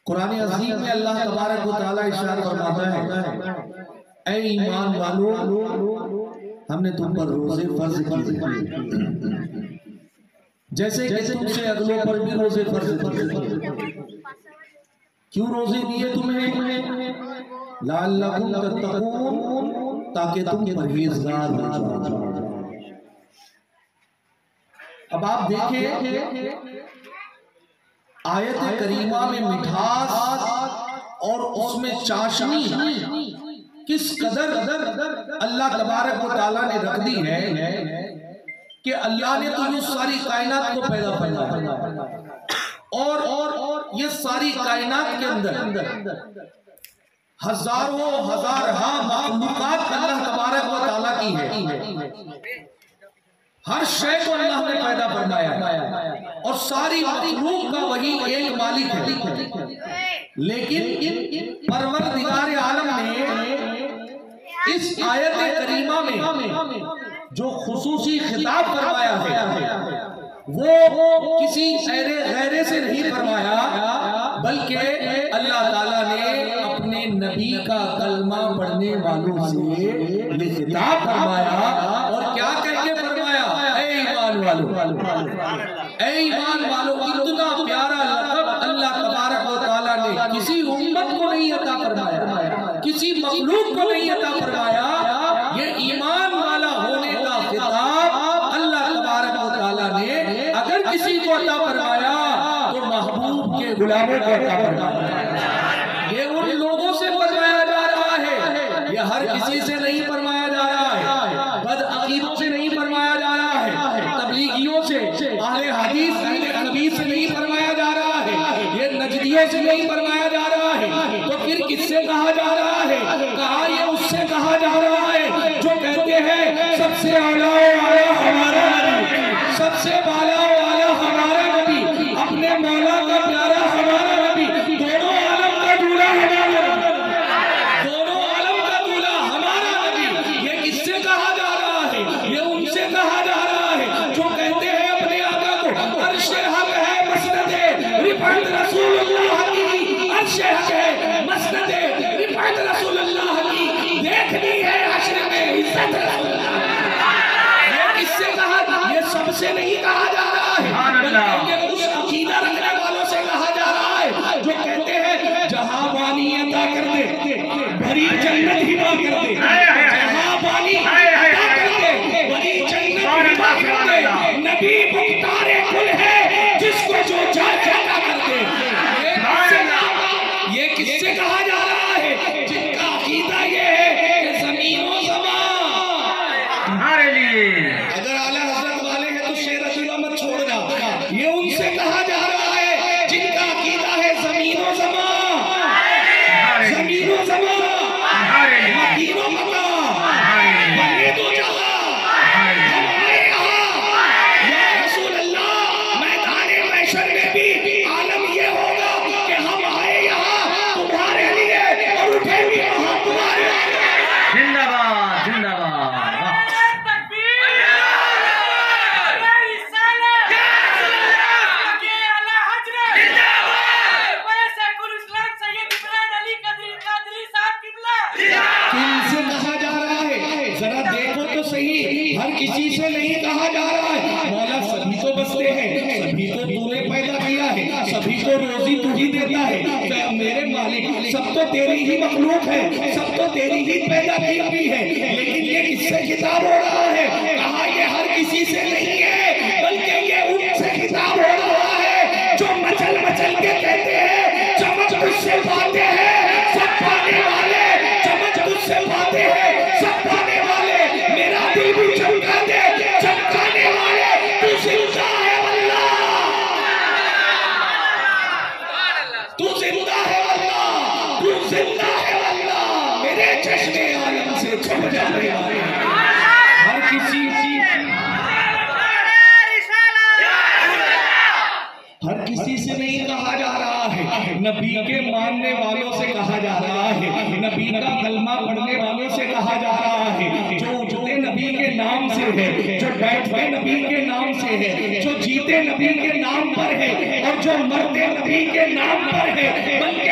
قرآن عظیم میں اللہ تبارک و تعالیٰ ارشاد فرماتا ہے اے ایمان والو ہم نے تم پر روزے فرض کیے جیسے کہ تم سے اگلوں پر بھی روزے فرض کیے۔ کیوں روزے دیے تمہیں؟ لعلکم تتقون، تاکہ تم پرہیزگار ہو جاؤ۔ اب آپ دیکھیں آیت کریمہ میں مٹھاس اور اس میں چاشنی کس قدر اللہ تبارک و تعالیٰ نے رکھ دی ہے کہ اللہ نے تو یہ ساری کائنات کو پیدا فرمایا اور یہ ساری کائنات کے اندر ہزاروں ہزارہا مخلوقات اللہ تبارک و تعالیٰ کی ہے۔ ہر شے کو اللہ نے پیدا فرمایا اور ساری مخلوق کا وہی ایک مالک ہے، لیکن پروردگار عالم نے اس آیت کریمہ میں جو خصوصی خطاب فرمایا ہے وہ کسی غیرے سے نہیں فرمایا، بلکہ اللہ تعالیٰ نے اپنے نبی کا کلمہ پڑھنے والوں سے یہ خطاب فرمایا اور کیا کہہ کے فرمایا؟ اے ایمان والو، اے ایمان والو، اتنا پیارا لقب اللہ تبارک و تعالیٰ نے کسی امت کو نہیں عطا فرمایا، کسی مخلوق کو نہیں عطا فرمایا۔ یہ ایمان والا ہونے کا خطاب اللہ تبارک و تعالیٰ نے اگر کسی کو عطا فرمایا تو محبوب کے غلاموں کو عطا فرمایا۔ یہ ان لوگوں سے فرمایا جا رہا ہے، یہ ہر کسی سے نہیں فرمایا جا رہا ہے، بد عقیدوں سے نہیں فرمایا جا رہا ہے، تبلیغیوں سے، اہل حدیث اہل نبی سے نہیں فرمایا جا رہا ہے، یہ نجدیوں سے نہیں فرمایا جا رہا ہے۔ تو پھر کس سے کہا جا رہا ہے؟ کہا یہ اس سے کہا جا رہا ہے جو کہتے ہیں سب سے اعلیٰ والا ہمارا نبی، سب سے بالا والا ہمارا نبی، اپنے مولا کا پیارا ہمارا نبی، دونوں عالم کا دولہ ہمارا نبی، دونوں عالم کا دولہ ہمارا نبی۔ یہ کس سے کہا جا رہا ہے؟ یہ ان سے کہا جا رہا ہے جو کہتے ہیں اپنے آقا کو عرش حق ہے مسند رفعت رسول اللہ کی، عرش حق ہے مسند رفعت رسول اللہ کی، دیکھنی ہے حشر میں عزت رسول اللہ۔ یہ کس سے کہا؟ یہ سب سے نہیں کہا جا رہا ہے، بلکہ یہ اس عقیدہ رکھنے والوں سے کہا جا رہا ہے جو کہتے ہیں جہاں بانی عطا کر دے بھری جنت ہبا کر دے، جہاں بانی عطا کر دے بھری جنت ہبا کر دے، نبی مختار کل ہے جس کو جو چاہتا کر دے۔ یہ کس سے کہا جا رہا ہے؟ جن کا عقیدہ یہ ہے کہ زمین و زمان تمہارے لیے، اگر اعلیٰ حضرت والے ہیں تو شیر رسول مت چھوڑنا۔ یہ ان سے کہا جا رہا ہے جن کا عقیدہ ہے زمین و زمان، زمین و زمان، مکین و مکان، بنے دو جہاں، ہم آئے یہاں۔ یا رسول اللہ، میدان محشر میں بھی عالم یہ ہوگا کہ ہم آئے یہاں تمہارے لیے اور اٹھے بھی وہاں تمہارے لیے۔ زندہ باد، زندہ باد۔ ہر کسی سے نہیں کہا جا رہا ہے، مولا سبھی کو بستے ہیں، سبھی کو تو نے پیدا کیا ہے، سبھی کو روزی تو ہی دیتا ہے، میرے مالک سب تو تیری ہی مخلوق ہے، سب تو تیری ہی پیدا کی بھی ہے، لیکن یہ کس سے خطاب ہو رہا ہے؟ کہا یہ ہر کسی سے نہیں ہے، بلکہ یہ ان سے خطاب ہو رہا ہے جو مچل مچل کے کہتے ہیں چمچ تجھ سے پاتے ہیں سب پانے والے، چمچ تجھ سے پاتے ہیں سب پانے والے، میرا دل بھی چمکا دے چمکانے والے، تو زندہ ہے واللہ، تو زندہ ہے واللہ، تو زندہ ہے واللہ، میرے چشم عالم سے چھپ جانے والے۔ ہر کسی ہر کسی سے نہیں کہا جا رہا ہے، نبی کے ماننے والوں سے کہا جا رہا ہے، نبی کا کلمہ پڑھنے والوں سے کہا جا رہا ہے، جو اٹھتے نبی کے نام سے ہے، جو بیٹھتے نبی کے نام سے ہے، جو جیتے نبی کے نام پر ہے اور جو مرتے نبی کے نام پر ہے، بلکہ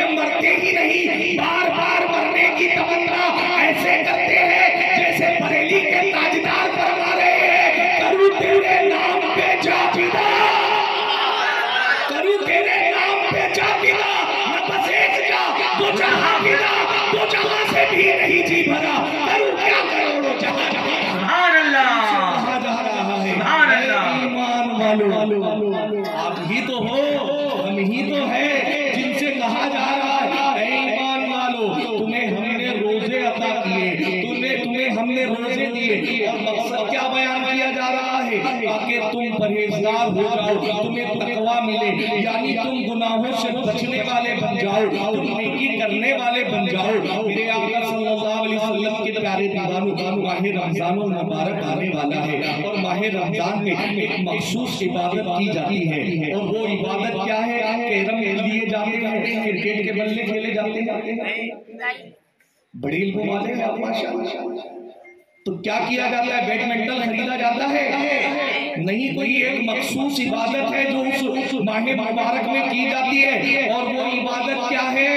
چاہا بنا تو جہاں سے بھی نہیں جی بھرا، کروں کیا کروڑوں جہاں جہاں سبحان اللہ کہا جا رہا ہے سبحان اللہ ایمان والو، آپ ہی تو ہو، ہم ہی تو ہے جن سے کہا جا رہا ہے اے ایمان والو، تمہیں ہم نے روزے عطا کیے، تمہیں ہم نے روزے دیے، اور مقصد کیا بیان کیا جا رہا ہے؟ تاکہ تم پرہیزگار ہو جاؤ، تمہیں تقویٰ ملے، یعنی تم گناہوں سے بچنے والے بن جاؤ، تم نیکی کرنے والے بن جاؤ۔ میرے آقا صلی اللہ علیہ وسلم کے پیارے دیوانوں، ماہ رمضان المبارک آنے والا ہے، اور ماہ رمضان میں ایک مخصوص عبادت کی جاتی ہے، اور وہ عبادت کیا ہے؟ کیرم لیے جاتے ہیں، کرکٹ کے بلے کھیلے جاتے ہیں، بڑی علم والے ہیں آپ ماشاءاللہ۔ تو کیا کیا جاتا ہے؟ بیڈمنٹن خریدا جاتا ہے؟ نہیں، کوئی ایک مخصوص عبادت ہے جو اس ماہ مبارک میں کی جاتی ہے، اور وہ عبادت کیا ہے؟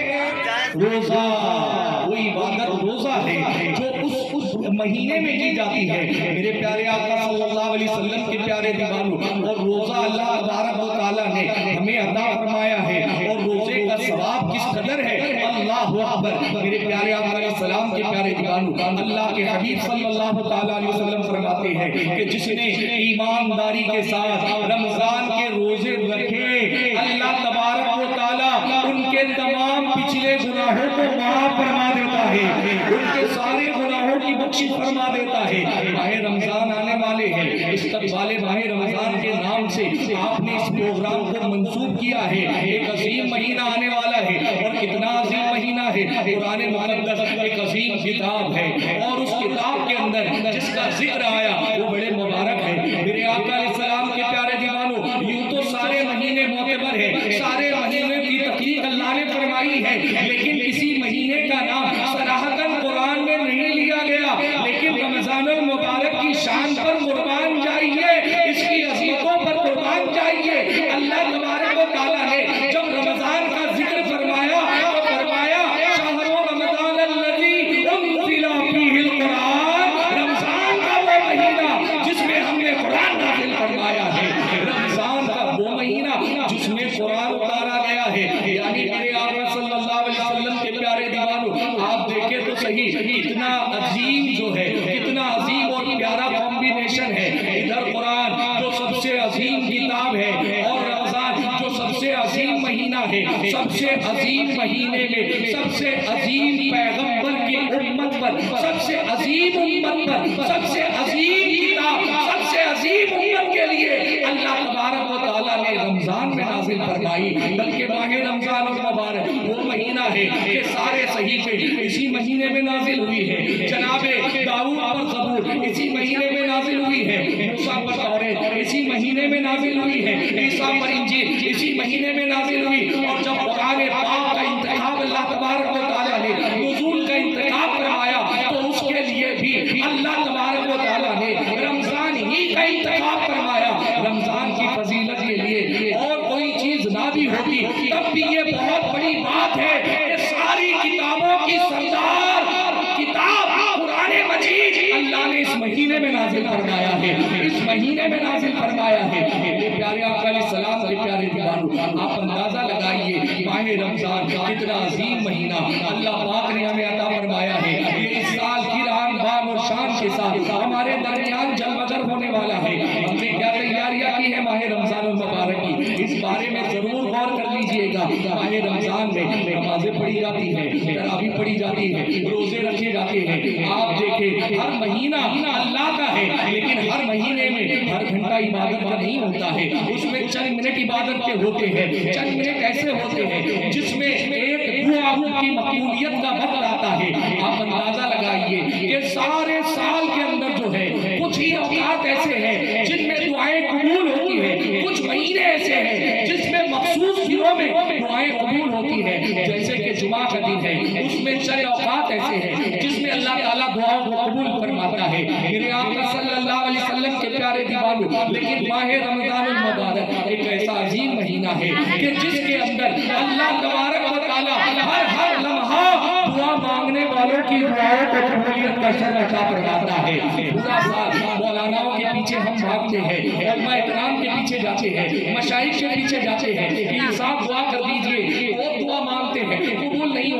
روزہ۔ وہ عبادت روزہ ہے جو اس مہینے میں کی جاتی ہے۔ میرے پیارے آقا صلی اللہ علیہ وسلم کے پیارے دیوانوں، اور روزہ اللہ تبارک و تعالیٰ نے ہمیں عطا فرمایا ہے، اور روزے کا ثواب کس قدر ہے، اللہ اکبر۔ میرے پیارے آقا علیہ السلام کے پیارے دیوانوں، اللہ کے حبیب صلی اللہ تعالیٰ علیہ وسلم فرماتے ہیں کہ جس نے ایمانداری کے ساتھ رمضان کے روزے رکھے، اللہ تبارک و تعالیٰ ان کے تمام پچھلے گناہوں کو معاف فرما دیتا ہے، ان کے سارے گناہوں کی بخشش فرما دیتا ہے۔ ماہ رمضان آنے والے ہیں، استقبال ماہ رمضان کے نام سے آپ نے اس پروگرام کو منسوب کیا ہے۔ ایک عظیم مہینہ آنے والا ہے، اور کتنا عظیم مہینہ ہے! قرآن مقدس ایک عظیم کتاب ہے، اور اس کتاب کے اندر جس کا ذکر آیا وہ بڑے مبارک ہے۔ میرے آقا علیہ السلام کے پیارے دیوانوں، یوں تو سارے مہینے معتبر ہیں، سارے مہینے کی تحقیق اللہ نے فرمائی ہے، لیکن کسی مہینے کا نام صراحتاً قرآن میں نہیں لیا گیا، لیکن رمضان المبارک کی شان پر قربان جائیے، اس کی عظمتوں پر قربان جائیے۔ اللہ تبارک و تعالیٰ نے جب رمضان کا ذکر فرمایا تو فرمایا شہر رمضان الذی انزل فیہ القرآن، رمضان کا وہ مہینہ جس میں ہم نے قرآن نازل فرمایا ہے، رمضان کا وہ مہینہ جس میں قرآن اتارا گیا ہے۔ یعنی میرے آقا صلی اللہ علیہ وسلم کے پیارے دیوانوں، آپ دیکھیں تو صحیح کتنا عظیم جو ہے، کتنا عظیم اور پیارا کمبینیشن ہے۔ ادھر قرآن جو سب سے عظیم کتاب ہے، اور رمضان جو سب سے عظیم مہینہ ہے، سب سے عظیم مہینے میں سب سے عظیم پیغمبر کی امت پر، سب سے عظیم امت پر، سب سے عظیم کتاب، سب سے عظیم امت کے لیے اللہ تبارک و تعالیٰ نے رمضان میں نازل فرمائی۔ بلکہ ماہ رمضان المبارک وہ مہینہ ہے کہ سارے صحیفے اسی مہینے میں نازل ہوئی ہے، جناب داؤد پر زبور اسی مہینے میں نازل ہوئی ہے، موسیٰ پر توریت اسی مہینے میں نازل ہوئی ہے، عیسیٰ پر انجیل اسی مہینے میں نازل ہوئی۔ اور جب قرآن پاک کا انتخاب اللہ تبارک و تعالیٰ نے نزول کا انتخاب فرمایا تو اس کے لیے بھی اللہ تبارک و تعالیٰ نے رمضان ہی کا انتخاب فرمایا۔ رمضان کی فضیلت کے لیے اور کوئی چیز نہ بھی ہوتی تب بھی یہ بہت بڑی بات ہے کہ ساری کتابوں کی سردار کتاب قرآن مجید اللہ نے اس مہینے میں نازل فرمایا ہے، اس مہینے میں نازل فرمایا ہے۔ میرے پیارے آقا علیہ السلام کے پیارے دیوانوں، آپ اندازہ لگائیے ماہ رمضان کتنا عظیم مہینہ اللہ پاک نے ہمیں عطا فرمایا ہے۔ یہ اس سال کی ران بان اور شان کے ساتھ ہمارے درمیان جلوگر ہونے والا ہے۔ ہم نے کیا تیاریاں کی ہے ماہ رمضان المبارک کی، اس بارے میں ضرور غور کر لیجئے گا۔ ماہ رمضان میں نمازیں پڑھی جاتی ہیں، تراویح پڑھی جاتی ہیں، روزے رکھے جاتے ہیں۔ آپ دیکھیں ہر مہینہ اللہ کا ہے، لیکن ہر مہینے میں ہر گھنٹہ عبادت کا نہیں ہوتا ہے، اس میں چند منٹ عبادت کے ہوتے ہیں، چند منٹ ایسے ہوتے ہیں جس میں ایک دعا کی مقبولیت کا وقت آتا ہے۔ آپ اندازہ لگائیے کہ سارے سال کے اندر جو ہے کچھ ہی اوقات ایسے ہیں جن میں دعائیں قبول ہوتی ہیں، کچھ مہینے ایسے ہیں جس میں مخصوص دنوں میں دعائیں قبول ہوتی ہیں، جیسے کہ جمعہ کا دن ہے، اس میں چند اوقات ایسے ہیں جس میں اللہ تعالیٰ دعاؤں کو قبول فرماتا ہے۔ میرے آقا صلی اللہ علیہ وسلم کے پیارے دیوانوں، لیکن ماہ رمضان المبارک ایک ایسا عظیم مہینہ ہے کہ جس کے اندر اللہ تبارک و تعالیٰ ہر لمحہ دعا مانگنے والوں کی دعاؤں کو قبولیت کا شرط عطا فرماتا ہے۔ پورا سال مولاناؤں کے پیچھے ہم بھاگتے ہیں، علماء اکرام کے پیچھے جاتے ہیں، مشائخ کے پیچھے جاتے ہیں کہ صاحب دعا کر دیجئے، وہ دعا مانگتے ہیں، قبول نہیں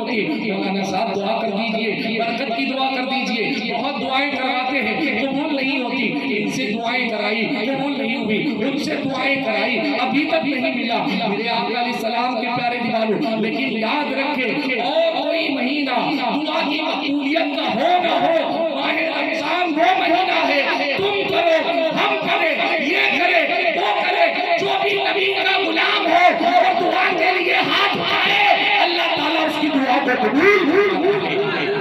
کرائی قبول نہیں ہوئی، ان سے دعائیں کرائی ابھی تک نہیں ملا میرے آقا علیہ السلام کے پیارے دیوانوں۔ لیکن یاد رکھے اور کوئی مہینہ دعا کی مقبولیت کا ہو نہ ہو، ماہ رمضان وہ مہینہ ہے، تم کرو ہم کریں یہ کرے وہ کرے، جو بھی نبی کا غلام ہے اور دعا کے لیے ہاتھ اٹھائے اللہ تعالیٰ اس کی دعا کو قبول،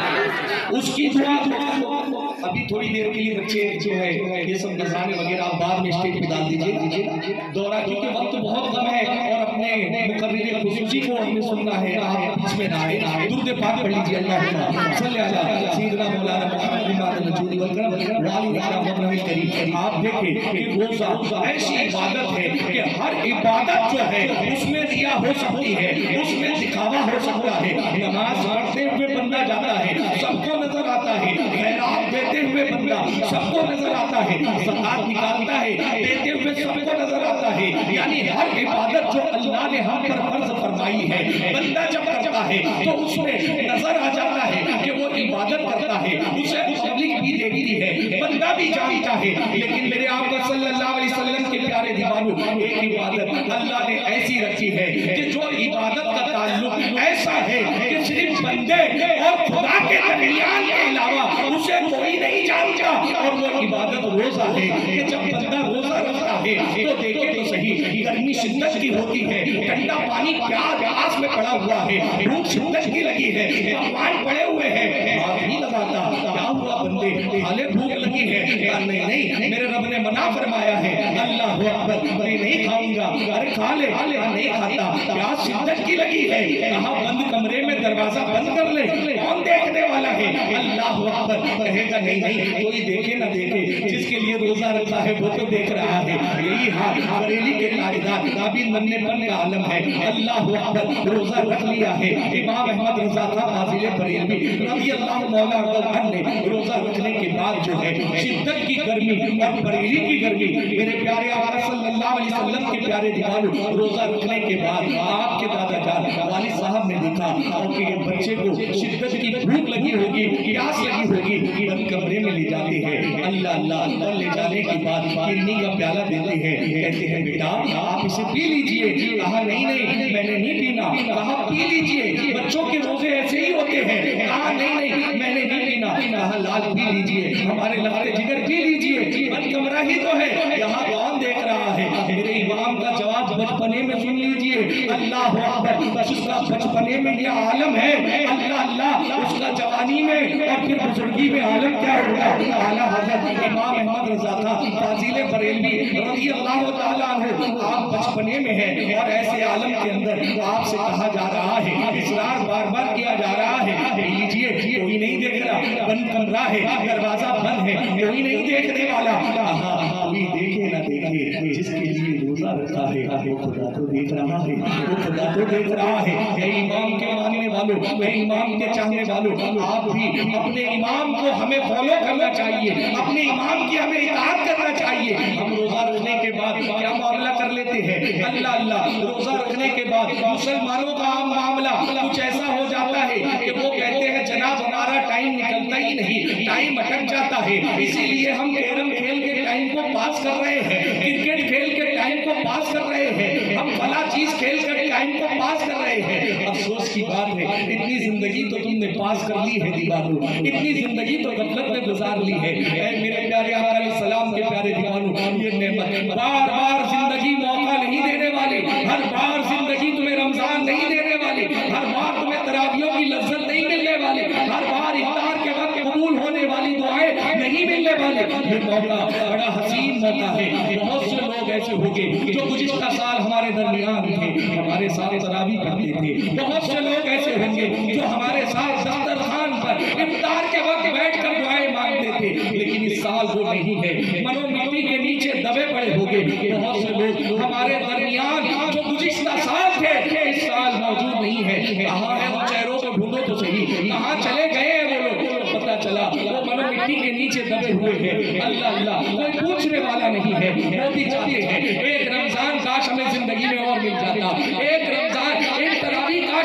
اس کی دعا کو۔ ابھی تھوڑی دیر کے لیے بچے جو ہے یہ سب گزانے وغیرہ آپ بعد میں اسٹیج پہ ڈال دیجئے دورہ، کیونکہ وقت بہت کم ہے اور اپنے مقرر خصوصی کو ہمیں سننا ہے، آپ بیچ میں نہ آئے۔ درود پاک پڑھ لیجئے، اللہم صلی علی سیدنا مولانا محمد امام الجود والکرم وعلی رحمہ کریم۔ آپ دیکھیں کہ روزہ ایسی عبادت ہے کہ ہر عبادت جو ہے اس میں ریا ہو سکتی ہے، اس میں دکھاوا ہو سکتا ہے۔ نماز پڑھتے ہوئے بندہ جاتا ہے سب کو نظر آتا ہے، خیرات دیتے ہوئے بندہ سب کو نظر آتا ہے، زکات نکالتا ہے دیتے ہوئے سب کو نظر آتا ہے۔ یعنی ہر عبادت جو اللہ نے ہم پر فرض فرمائی ہے بندہ جب کرتا ہے تو اس میں نظر آ جاتا ہے کہ وہ عبادت کرتا ہے، اسے پبلک بھی دیکھتی ہے، بندہ بھی جانتا ہے۔ لیکن میرے آقا صلی اللہ علیہ وسلم کے پیارے دیوانوں، ایک عبادت اللہ نے ایسی رکھی ہے کہ جو عبادت کا تعلق ایسا ہے کہ صرف بندے اور خدا کے درمیان کے علاوہ اسے کوئی نہیں جانتا، اور وہ عبادت روزہ ہے کہ جب بندہ روزہ رکھتا ہے تو دیکھے تو صحیح، گرمی شدت کی ہوتی ہے، ٹھنڈا پانی پیاس میں پڑا ہوا ہے، بھوک شدت کی لگی ہے، پکوان پڑے ہوئے ہیں، آگ نہیں لگاتا۔ کیا ہوا بندے حالے بھوک لگی ہے؟ نہیں نہیں، میرے رب نے منع فرمایا ہے، اللہ اکبر، میں نہیں کھاؤں گا، ارے کھا لے، نہیں کھاتا۔ پیاس شدت کی لگی ہے، کہاں بند کمرے میں دروازہ بند کر لے، کون دیکھنے والا ہے؟ اللہ اکبر کہے گا نہیں نہیں، کوئی دیکھے نہ دیکھے، جس کے لیے روزہ رکھا ہے وہ تو دیکھ رہا ہے۔ یہی حال بریلی کے تاجدار ابھی ننھے پن کا عالم ہے، اللہ اکبر روزہ رکھ لیا ہے۔ امام احمد رضا خان فاضل بریلوی رضی اللہ مولا عنہ نے روزہ رکھنے کے بعد جو ہے شدت کی گرمی اور بریلی کی گرمی، میرے پیارے آقا صلی اللہ علیہ وسلم کے پیارے دیوانوں، روزہ رکھنے کے بعد آپ کے دادا جان والد صاحب نے دیکھا اور کہ یہ بچے کو شدت کی بھوک لگی ہوگی، پیاس لگی ہوگی، بند کمرے میں لے جاتے ہیں، اللہ اللہ، اور لے جانے کے بعد کرنی کا پیالہ دیتے ہیں، کہتے ہیں بیٹا آپ اسے پی لیجئے۔ کہا نہیں نہیں میں نے نہیں پینا۔ کہا پی لیجئے، بچوں کے روزے ایسے ہی ہوتے ہیں۔ کہا نہیں نہیں میں نے نہیں پینا۔ کہا لال پی لیجئے، ہمارے لخت جگر پی لیجئے، بند کمرہ ہی تو ہے، یہاں کون دیکھ رہا ہے؟ میرے امام کا جواب بچپنے میں سن لیجئے، اللہ اکبر، اس کا بچپنے میں یہ عالم ہے، اللہ اللہ، اس کا جوانی میں اور پھر بزرگی میں عالم کیا ہوگا؟ اعلیٰ حضرت امام احمد رضا خان فاضل بریلوی رضی اللہ تعالیٰ عنہ، آپ بچپنے میں ہیں اور ایسے عالم کے اندر آپ سے کہا جا رہا ہے، اصرار بار بار کیا جا رہا ہے، پی لیجئے، کوئی نہیں دیکھ رہا، بند کمرہ ہے، دروازہ بند ہے، کوئی نہیں دیکھنے والا۔ کہا کوئی دیکھے نہ دیکھے، جس کے لیے روزہ رکھا ہے وہ خدا تو دیکھ رہا ہے، وہ خدا تو دیکھ رہا ہے۔ اے امام کے ماننے والوں، اے امام کے چاہنے والوں، آپ بھی اپنے امام کو ہمیں فالو کرنا چاہیے، اپنے امام کی ہمیں اطاعت کرنا چاہیے۔ ہم روزہ رکھنے کے بعد کیا معاملہ کر لیتے ہیں؟ اللہ اللہ، روزہ رکھنے کے بعد مسلمانوں کا عام معاملہ کچھ ایسا ہو جاتا ہے کہ وہ کہتے ہیں جناب ہمارا ٹائم نکلتا ہی نہیں، ٹائم اٹک جاتا ہے، اسی لیے ہم کیرم کھیل کے ٹائم کو پاس کر رہے ہیں، کرکٹ کھیل کے ٹائم کو پاس کر رہے ہیں، ہم فلاں چیز کھیل کر ٹائم کو پاس کر رہے ہیں۔ افسوس کی بات ہے اتنی زندگی تو تم نے پاس کر لی ہے دیوانوں، اتنی زندگی تو غفلت میں گزار لی ہے۔ اے میرے پیارے آقا علیہ السلام کے پیارے دیوانوں، یہ نعمت بار بار زندگی موقع نہیں دینے والی، ہر بار زندگی تمہیں رمضان نہیں دینے والی، ہر بار تمہیں تراویحوں کی لذت نہیں ملنے والی، ہر بار افطار کے وقت قبول ہونے والی دعائیں نہیں ملنے والی۔ یہ موقع بڑا حسین موقع ہے۔ بہت سے لوگ ایسے ہوگے جو گزشتہ سال ہمارے درمیان تھے، ہمارے ساتھ تراویح کرتے تھے، بہت سے لوگ ایسے ہوں گے جو ہمارے ساتھ دسترخوان پر افطار کے وقت بیٹھ کر دعائیں مانگتے تھے، لیکن اس سال وہ نہیں ہے، منو مٹی کے نیچے دبے پڑے ہوگے۔ بہت سے لوگ ہمارے درمیان جو گزشتہ سال تھے اس سال موجود نہیں ہے، کہاں ہے ان چہروں کو ڈھونڈو تو صحیح، کہاں چلے گئے ہیں وہ لوگ؟ پتہ چلا وہ منو مٹی کے نیچے دبے ہوئے ہیں۔ اللہ اللہ، کوئی پوچھنے والا نہیں ہے، وہ بھی چاہتے ہیں ایک رمضان کاش ہمیں زندگی میں اور مل جاتا، ایک رمضان، ایک تراویح کاش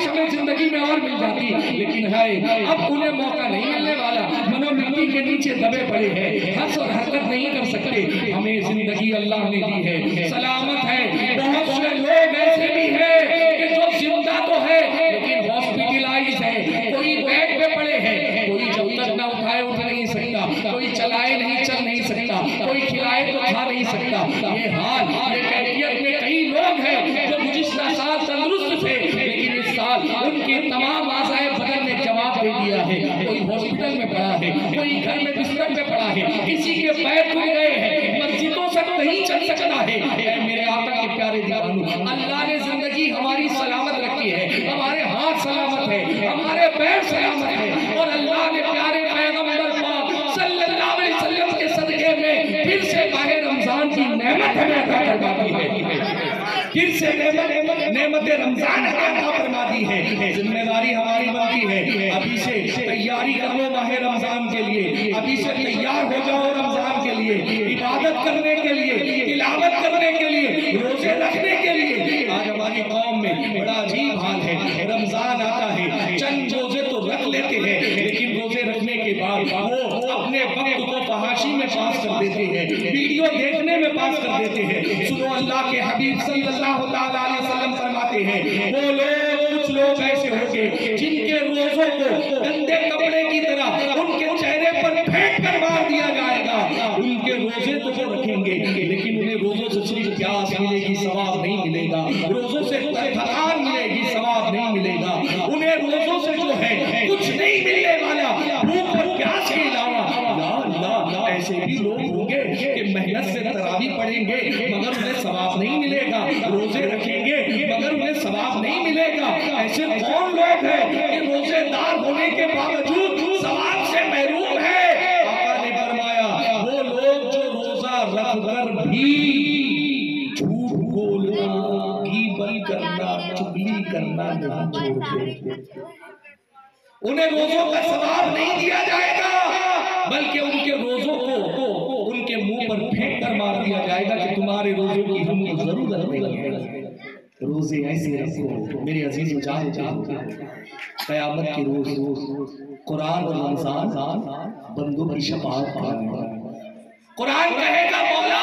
کاش ہمیں زندگی میں اور مل جاتی، لیکن ہے اب انہیں موقع نہیں ملنے والا، منو مٹی کے نیچے دبے پڑے ہیں، ہنس اور حرکت نہیں کر سکتے۔ ہمیں زندگی اللہ نے دی ہے، سلامت ہے۔ بہت سے لوگ ایسے بھی ہیں کہ جو زندہ تو ہے لیکن ہاسپٹلائز ہے، کوئی بیڈ پہ پڑے ہیں، کوئی جب تک نہ اٹھائے اٹھ نہیں سکتا، کوئی چلائے نہیں چل نہیں سکتا، کوئی کھلائے تو کھا نہیں سکتا۔ یہ حال یہ کیفیت میں کئی لوگ ہیں جو گزشتہ سال تندرست تھے لیکن اس سال ان کی تمام اعضائے بدن نے جواب دے دیا ہے۔ کوئی ہاسپٹل میں پڑا ہے، کوئی گھر میں بستر پہ پڑا ہے، کسی کے پیر ٹوٹ گئے ہیں، مسجدوں سے نہیں چل سکتا ہے۔ اے میرے آقا کے پیارے دیوانو، اللہ نے زندگی ہماری سلامت رکھی ہے، ہمارے ہاتھ سلامت ہے، ہمارے پیر سلامت ہے، اور اللہ نے پیارے پیغمبر پاک صلی اللہ علیہ وسلم کے صدقے میں پھر سے ماہ رمضان کی نعمت ہمیں عطا فرما دی ہے، پھر سے نعمت رمضان عطا فرما دی ہے۔ ذمہ داری ہماری بنتی ہے، ابھی سے تیاری کر لو ماہ رمضان کے لیے، ابھی سے تیار ہو جاؤ رمضان کے لیے، عبادت کرنے کے لیے، تلاوت کرنے کے لیے، روزے رکھنے کے لیے۔ آج ہماری قوم میں بڑا عجیب حال ہے، رمضان آتا ہے، چند روزے تو رکھ لیتے ہیں لیکن روزے رکھنے کے بعد وہ اپنے وقت کو فحاشی میں پاس کر دیتے ہیں، ویڈیو دیکھنے میں پاس کر دیتے ہیں۔ سنو اللہ کے حبیب صلی اللہ علیہ وسلم فرماتے ہیں، وہ لوگ کچھ لوگ ایسے ہوں گے جن کے روزوں کو گندے کپڑے کی طرح ان کے چہرے پر پھینک کر مار دیا جائے گا۔ ان کے روزے تو وہ رکھیں گے لیکن انہیں روزوں سے صرف پیاس ملے گی، ثواب نہیں ملے گا، روزوں سے تھکان ملے گی، ثواب نہیں ملے گا، انہیں روزوں سے جو ہے کچھ نہیں ملنے والا، بھوک اور پیاس کے علاوہ۔ ایسے بھی لوگ ہوں گے کہ محنت سے تراویح پڑھیں گے مگر انہیں ثواب نہیں ملے گا، روزے رکھیں گے مگر انہیں ثواب نہیں ملے گا۔ ایسے کون لوگ ہیں کہ روزے دار ہونے کے باوجود ثواب سے محروم ہے؟ آقا نے فرمایا وہ لوگ جو روزہ رکھ کر بھی جھوٹ بولنا، غیبت کرنا، چغلی کرنا نہیں چھوڑتے، انہیں روزوں کا ثواب نہیں دیا جائے گا بلکہ ان کے روزوں کو ان کے منہ پر پھینک کر مار دیا جائے گا کہ تمہارے روزوں کی ہم کو ضرورت نہیں ہے۔ روزے ایسے رکھو میرے عزیز و جان، قیامت کے روز قرآن اور رمضان بندوں کی شفاعت کریں گا۔ قرآن کہے گا مولا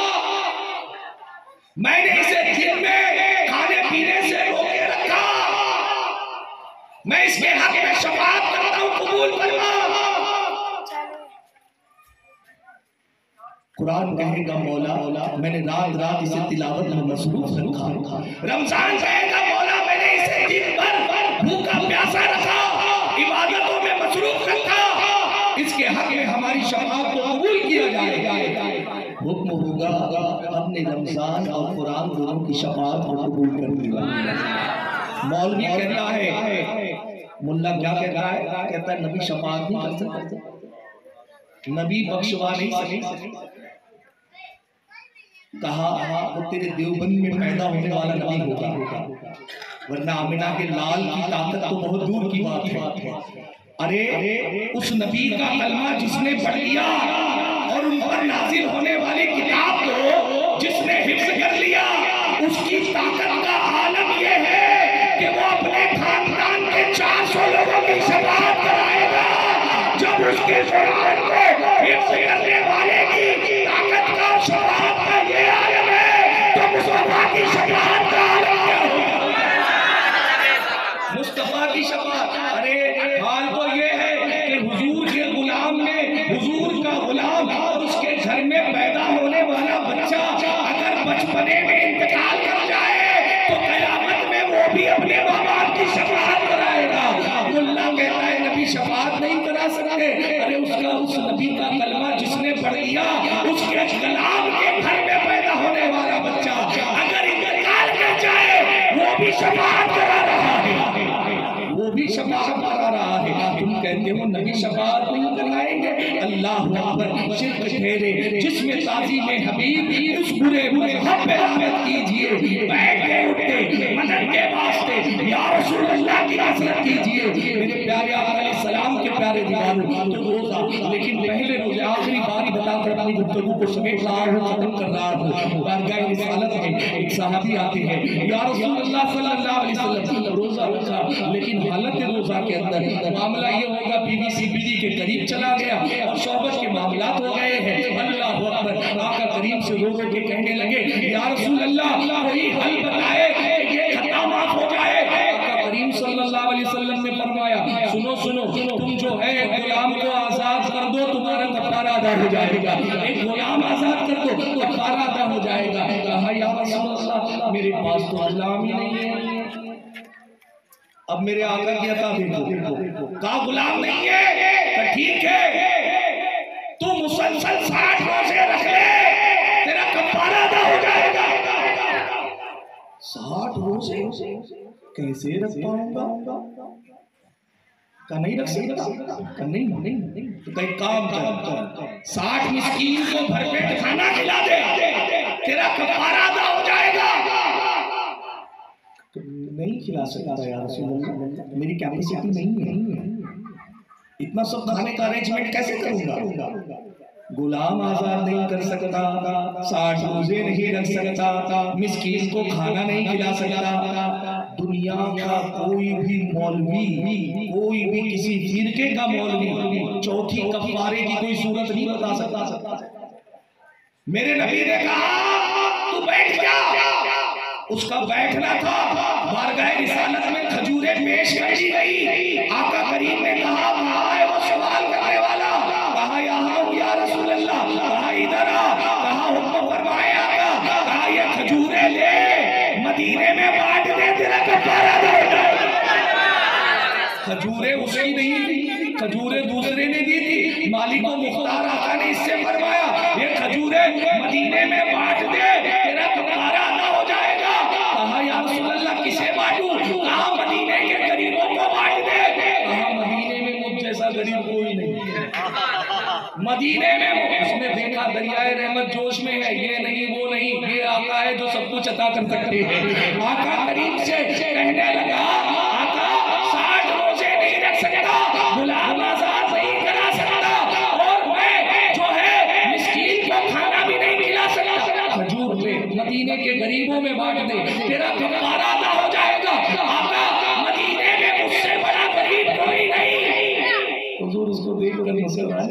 میں نے اسے دن میں کھانے پینے سے روکے رکھا، میں اس کے حق میں شفاعت کرتا ہوں، قبول فرما۔ قرآن کہے گا مولا میں نے رات اسے تلاوت میں مصروف رکھا، رمضان کہے گا مولا میں نے اسے دن بھر بھوکا پیاسا رکھا، عبادتوں میں مصروف رکھا، اس کے حق میں ہماری شفاعت کو قبول کیا جائے گا۔ حکم ہوگا ہم نے رمضان اور قرآن دونوں کی شفاعت کو قبول کر دیا۔ مولوی کہتا ہے، ملا کیا کہتا ہے؟ کہتا ہے نبی شفاعت نہیں کر سکتے، نبی بخشوا نہیں سکتے۔ کہا وہ تیرے دیوبند میں پیدا ہونے والا نبی ہوگا، ورنہ آمنہ کے لال کی طاقت تو بہت دور کی بات ہے۔ ارے اس نبی کا کلمہ جس نے پڑھ لیا اور ان پر نازل ہونے والی کتاب کو جس نے حفظ کر لیا، اس کی طاقت کا عالم یہ ہے کہ وہ اپنے خاندان کے 400 لوگوں کی شفاعت کرائے گا۔ جب اس کے قرآن کو حفظ کرنے والے کی طاقت کا شفاعت کا یہ عالم ہے تو مصطفیٰ کی شفاعت کا عالم کیا ہوگا؟ مصطفیٰ کی شفاعت۔ ارے حال تو یہ ہے کہ حضور کے غلام نے، حضور کا غلام اور اس کے گھر میں پیدا ہونے والا بچہ اگر بچپنے میں انتقال کر جائے تو قیامت میں وہ بھی اپنے ماں باپ کی شفاعت کرائے گا۔ اللہ کہتا ہے نبی شفاعت نہیں کرا سکتے۔ ارے اس نبی کا کلمہ جس نے پڑھ لیا، اس کے غلام کے گھر میں پیدا ہونے والا بچہ اگر انتقال کر جائے وہ بھی شفاعت کرا رہا ہے، وہ بھی شفاعت کرا رہا ہے۔ تم کہتے ہو نبی شفاعت نہیں کرائیں گے؟ اللہ اکبر، شرک ٹھہرے، جس میں تعظیم حبیب اس برے مذہب پہ لعنت کیجئے، بیٹھے اٹھتے مدد کے واسطے یا رسول اللہ کی حضرت کیجئے۔ میرے پیارے آقا علیہ السلام کے پیارے دیوانوں تو روزہ، لیکن پہلے روزے آخری باری بتا کر اپنی گفتگو کو سمیٹ رہا ہوں، ختم کر رہا ہوں۔ بارگاہ رسالت میں ایک صحابی آتے ہیں، یا رسول اللہ صلی اللہ علیہ وسلم روزہ رکھا لیکن حالت روزہ کے اندر معاملہ یہ ہوگا بیوی سی بیوی کے قریب چلا گیا اور صحبت کے معاملات ہو گئے ہیں. اللہ اکبر. آقا کریم سے رو رو کے کہنے لگے یا رسول اللہ کوئی حل بتائے کہ یہ خطا معاف ہو جائے. آقا کریم صلی اللہ علیہ وسلم نے فرمایا سنو سنو تم جو ہے غلام کو آزاد کر دو تمہارا کفارہ ادا ہو جائے گا. ایک غلام آزاد کر دو کفارہ ادا ہو جائے گا. کہا یا رسول اللہ میرے پاس تو غلام ہی نہیں ہے. اب میرے آقا کی عطا دیکھو. کہا غلام نہیں ہے تو ٹھیک ہے تو مسلسل 60 روزے رکھ لے تیرا کفارہ ادا ہو جائے گا. 60 روزے کیسے رکھ پاؤں گا؟ کہ نہیں رکھ سکتا؟ کہ نہیں تو کئی کام کر 60 مسکین کو بھر پیٹ کھانا کھلا دے تیرا کفارہ ادا ہو جائے گا. نہیں کھلا سکتا یا رسول اللہ میری کیپیسٹی نہیں ہے اتنا سب کھانے کا ارینجمنٹ کیسے کروں گا. غلام آزاد نہیں کر سکتا 60 روزے نہیں رکھ سکتا مسکین کو کھانا نہیں کھلا سکتا. دنیا کا کوئی بھی مولوی کوئی بھی کسی فرقے کا مولوی چوتھی کفارے کی کوئی صورت نہیں بتا سکتا. میرے نبی نے کہا تو بیٹھ جا. اس کا بیٹھنا تھا. بارگاہ رسالت میں کھجوریں پیش کری گئی. آقا کریم نے کہا کہاں ہے وہ سوال کرنے والا؟ کہا یہاں ہوں یا رسول اللہ. کہا ادھر آ. کہا حکم فرمائے آقا. کہا یہ کھجوریں لے مدینے میں بانٹ دے تیرا کفارہ ادا ہو جائے. کھجوریں اس کی نہیں تھی کھجوریں دوسرے نے دی تھی. مالک و مختار آقا نے اس سے فرمایا یہ کھجوریں مدینے میں بانٹ دے تیرا کفارہ ادا ہو جائے گا. کہا یا رسول اللہ کسے بانٹوں؟ کہا مدینے کے غریبوں کو بانٹ دے. کہا مدینے میں مجھ جیسا غریب کوئی نہیں ہے. مدینے میں اس نے دیکھا دریائے رحمت جوش میں ہے. یہ نہیں وہ نہیں یہ آقا ہے جو سب کچھ عطا کر سکتے ہیں. آقا کریم سے کہنے لگا آقا 60 روزے نہیں رکھ سکتا غلام آزاد نہیں کرا سکتا اور میں جو ہے مسکین کو کھانا بھی نہیں کھلا سکتا. کھجور لے مدینے کے غریبوں میں بانٹ دے تیرا کفارہ ادا ہو جائے گا. آقا مدینے میں مجھ سے بڑا غریب کوئی نہیں. حضور اس کو دیکھ کر مسلمان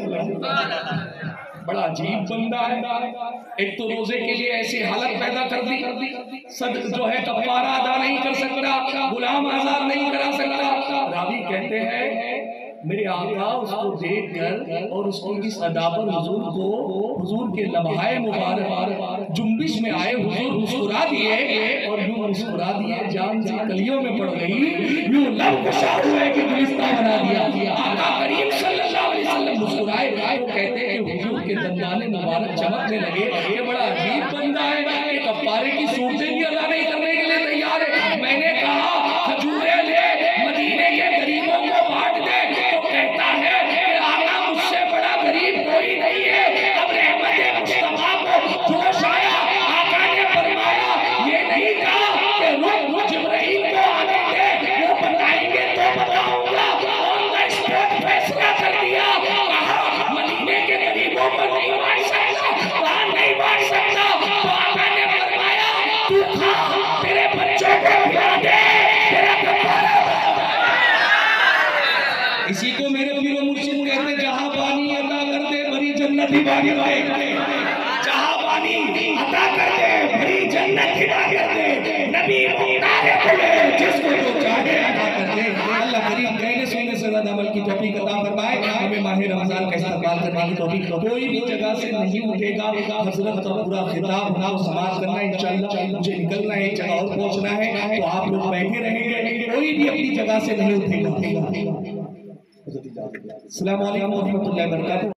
بڑا عجیب بندہ ہے. ایک تو روزے کے لیے ایسی حالت پیدا کر دی صدق جو ہے کفارہ ادا نہیں کر سکتا غلام آزاد نہیں کرا سکتا. راوی کہتے ہیں میرے آقا اس کو دیکھ کر اور اس کی اس ادا پر حضور کے لمحہ مبارک جنبش میں آئے. حضور مسکرا دیے اور یوں مسکرا دیے جان سی کلیوں میں پڑ گئی. یوں لب کشا ہوئے کہ گلستہ بنا دیا. آقا کریم صلی اللہ علیہ وسلم مسکرائے تو کہتے ہیں کہ حضور کے دندان مبارک چمکنے لگے. یہ بڑا عجیب بندہ ہے کہ کفارے کی صورتیں بھی ادا نہیں کرنے کے لیے تیار ہے. میں نے کہا کھجوریں لے مدینے کے غریبوں کو بانٹ دے تو کہتا ہے کہ آقا مجھ سے بڑا غریب کوئی نہیں ہے. اب رحمت مصطفیٰ کو جوش آیا. آقا نے فرمایا یہ نہیں کہا کہ رک جبرائیل کو آنے دے وہ بتائیں گے تو بتاؤں گا. آن دا اسپاٹ فیصلہ کر دیا. کہا مدینے کے غریبوں کو نہیں بانٹ سکتا. کہا نہیں بانٹ سکتا. تو آقا نے فرمایا تو کھا تیرے بچوں کو کھلا دے تیرا کفارہ. اسی کو میرے پیر و مرشد کہتے جہاں پانی عطا کر دے بھری جنت ہی باغی بھائی. جہاں پانی عطا کر دے بھری جنت ہی باغی کر دے. نبی مختار کھلے جس کو جو چاہے عطا کر دے. اللہ کریم کہنے سننے سے زیادہ عمل کی توفیق عطا فرمائے. ہمیں ماہ رمضان کا استقبال کرنے کی توفیق. کوئی بھی جگہ سے نہیں اٹھے گا. حضرت کا پورا خطاب ہونا سماعت کرنا انشاءاللہ. مجھے نکلنا ہے ایک جگہ اور پہنچنا ہے تو آپ لوگ بیٹھے رہیں گے. کوئی بھی اپنی جگہ سے نہیں اٹھے گا. السلام علیکم ورحمۃ اللہ وبرکاتہ.